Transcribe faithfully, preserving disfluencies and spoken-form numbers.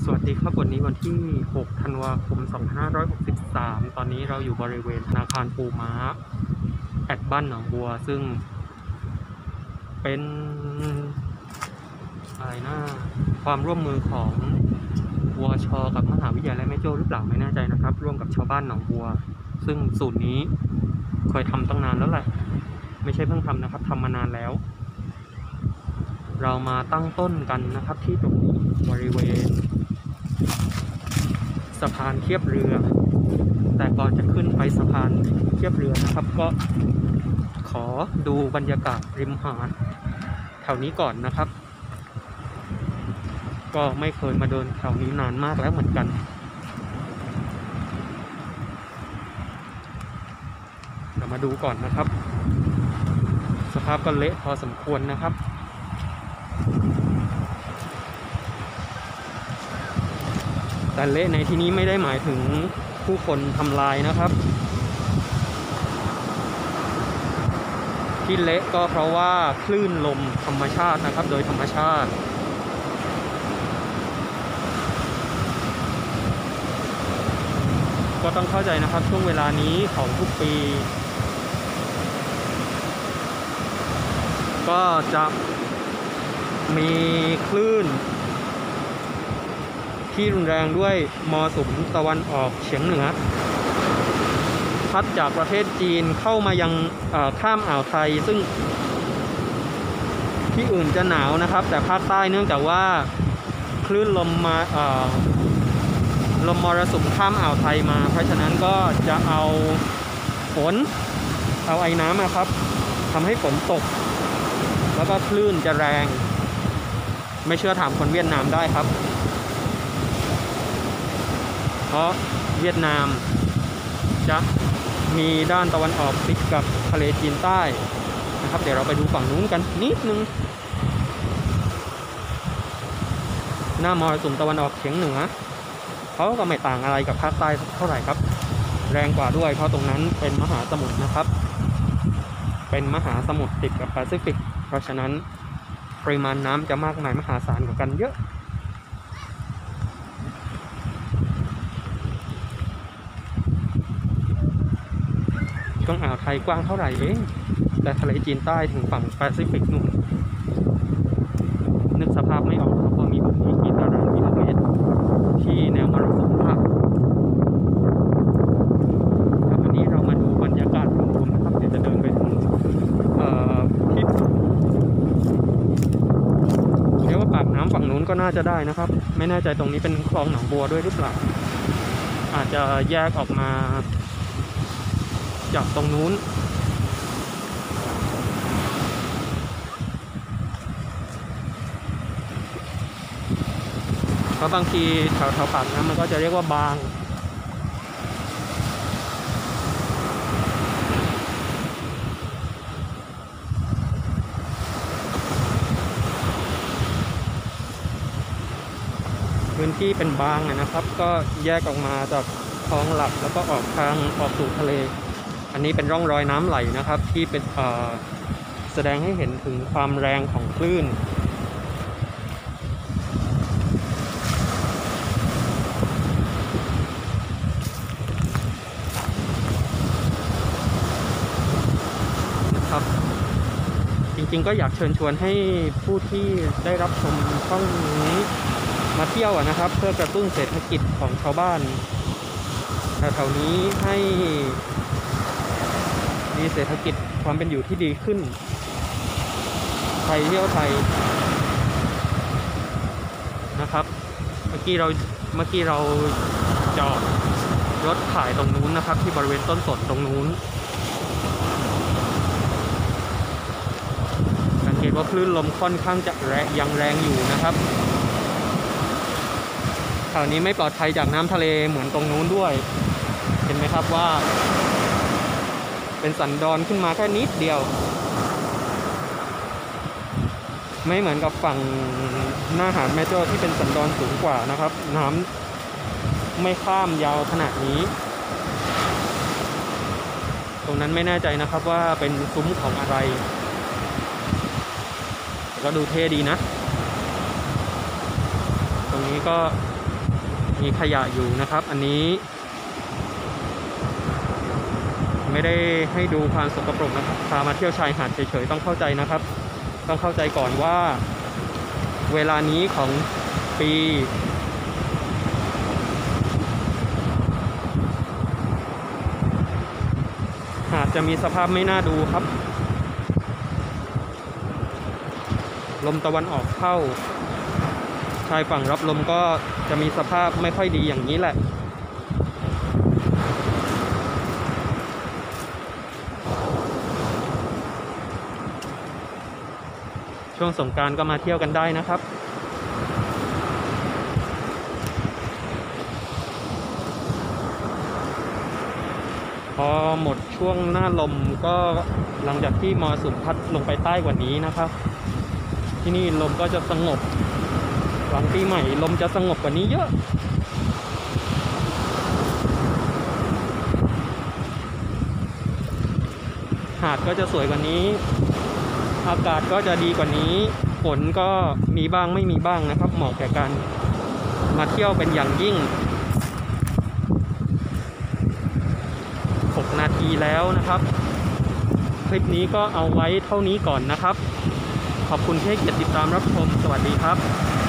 สวัสดีครับวันนี้วันที่หกธันวาคมสองพันห้าร้อยหกสิบสามตอนนี้เราอยู่บริเวณธนาคารปูม้าแอดบ้านหนองบัวซึ่งเป็นอะไรนะความร่วมมือของวช.กับมหาวิทยาลัยแม่โจ้หรือเปล่าไม่แน่ใจนะครับร่วมกับชาวบ้านหนองบัวซึ่งสูตรนี้เคยทำตั้งนานแล้วแหละไม่ใช่เพิ่งทำนะครับทำมานานแล้วเรามาตั้งต้นกันนะครับที่ตรงนี้บริเวณสะพานเทียบเรือแต่ก่อนจะขึ้นไปสะพานเทียบเรือนะครับก็ขอดูบรรยากาศริมหาดแถวนี้ก่อนนะครับก็ไม่เคยมาเดินแถวนี้นานมากแล้วเหมือนกันเรามาดูก่อนนะครับสภาพก็เละพอสมควรนะครับแต่เละในที่นี้ไม่ได้หมายถึงผู้คนทำลายนะครับที่เละก็เพราะว่าคลื่นลมธรรมชาตินะครับโดยธรรมชาติก็ต้องเข้าใจนะครับช่วงเวลานี้ของทุกปีก็จะมีคลื่นที่รุนแรงด้วยมรสุมตะวันออกเฉียงเหนือพัดจากประเทศจีนเข้ามายังข้ามอ่าวไทยซึ่งที่อื่นจะหนาวนะครับแต่ภาคใต้เนื่องจากว่าคลื่นลมมาลมมรสุมข้ามอ่าวไทยมาเพราะฉะนั้นก็จะเอาฝนเอาไอ้น้ำนะครับทำให้ฝนตกแล้วก็คลื่นจะแรงไม่เชื่อถามคนเวียดนามได้ครับเพราะเวียดนามจะมีด้านตะวันออกติดกับทะเลจีนใต้นะครับเดี๋ยวเราไปดูฝั่งนู้นกันนิดนึงหน้ามรสุมตะวันออกเฉียงเหนือเขาก็ไม่ต่างอะไรกับภาคใต้เท่าไหร่ครับแรงกว่าด้วยเพราะตรงนั้นเป็นมหาสมุทรนะครับเป็นมหาสมุทรติดกับแปซิฟิกเพราะฉะนั้นปริมาณน้ำจะมากมายมหาศาลกว่ากันเยอะช่วงอ่าวไทยกว้างเท่าไหร่เองแต่ทะเลจีนใต้ถึงฝั่งแปซิฟิกนู่นนึกสภาพไม่ออกเพราะมีพื้นที่กี่ตารางกิโลเมตรที่แนวมรสุมครับครับวันนี้เรามาดูบรรยากาศรวมๆนะครับเดี๋ยวจะเดินไปถึงที่เรียกว่าปากน้ำฝั่งนู้นก็น่าจะได้นะครับไม่แน่ใจตรงนี้เป็นคลองหนองบัวด้วยหรือเปล่าอาจจะแยกออกมาจากตรงนู้นเพราะบางทีแถวแถวปากน้ำมันก็จะเรียกว่าบางพื้นที่เป็นบางนะครับก็แยกออกมาจากคลองหลักแล้วก็ออกทางออกสู่ทะเลอันนี้เป็นร่องรอยน้ำไหลนะครับที่เป็นแสดงให้เห็นถึงความแรงของคลื่นนะครับจริงๆก็อยากเชิญชวนให้ผู้ที่ได้รับชมช่องนี้มาเที่ยวนะครับเพื่อกระตุ้นเศรษฐกิจของชาวบ้านแถวๆนี้ให้มีเศรษฐกิจความเป็นอยู่ที่ดีขึ้นไทยเที่ยวไทยนะครับเมื่อกี้เราเมื่อกี้เราจอดรถขายตรงนู้นนะครับที่บริเวณต้นสนตรงนู้นสังเกตว่าคลื่นลมค่อนข้างจะแรงยังแรงอยู่นะครับแถวนี้ไม่ปลอดภัยจากน้ำทะเลเหมือนตรงนู้นด้วยเห็นไหมครับว่าเป็นสันดอนขึ้นมาแค่นิดเดียวไม่เหมือนกับฝั่งหน้าหาดแม่โจ้ที่เป็นสันดอนสูงกว่านะครับน้ำไม่ข้ามยาวขนาดนี้ตรงนั้นไม่แน่ใจนะครับว่าเป็นซุ้มของอะไรก็ดูเท่ดีนะตรงนี้ก็มีขยะอยู่นะครับอันนี้ไม่ได้ให้ดูความสกปรกนะครับพามาเที่ยวชายหาดเฉยๆต้องเข้าใจนะครับต้องเข้าใจก่อนว่าเวลานี้ของปีหาดจะมีสภาพไม่น่าดูครับลมตะวันออกเข้าชายฝั่งรับลมก็จะมีสภาพไม่ค่อยดีอย่างนี้แหละช่วงสงกรานต์ก็มาเที่ยวกันได้นะครับพอหมดช่วงหน้าลมก็หลังจากที่มรสุมพัดลงไปใต้กว่านี้นะครับที่นี่ลมก็จะสงบหลังปีใหม่ลมจะสงบกว่านี้เยอะหาดก็จะสวยกว่านี้อากาศก็จะดีกว่านี้ฝนก็มีบ้างไม่มีบ้างนะครับเหมาะแก่การมาเที่ยวเป็นอย่างยิ่งหกนาทีแล้วนะครับคลิปนี้ก็เอาไว้เท่านี้ก่อนนะครับขอบคุณที่ให้เกียรติติดตามรับชมสวัสดีครับ